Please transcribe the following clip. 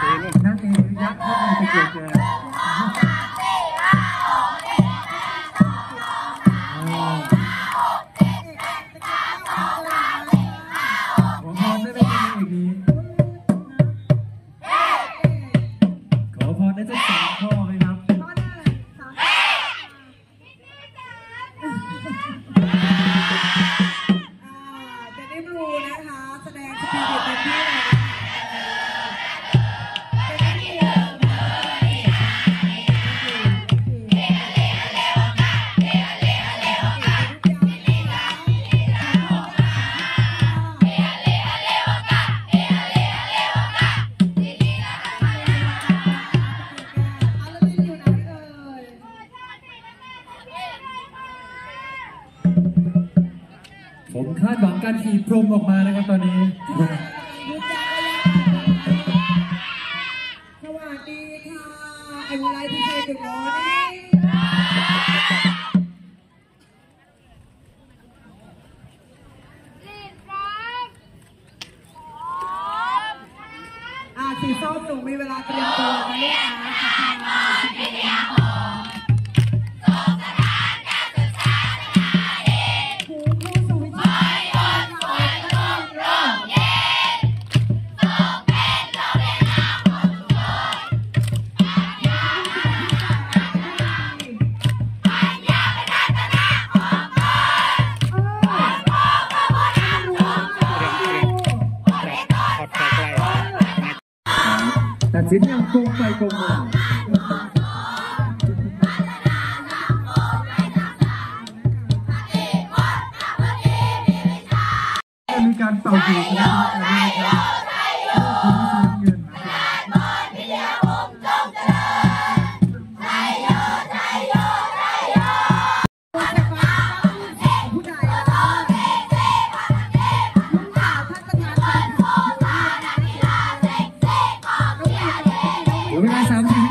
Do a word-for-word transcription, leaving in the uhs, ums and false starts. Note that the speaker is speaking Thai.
นั่นเองยักษ์เข้าไปไปเกี่ยวแกผมคาดหวังการขี่พรมออกมานะครับตอนนี้สวัสดีค่ะไอ้ไรที่เคยถึงน้อยอ่าสีส้มหนูมีเวลาเตรียมตัวนะลูกนะตัดสินอย่างตรงไปตรงมามีการเป่าหูนะครับเวลาสามสิบ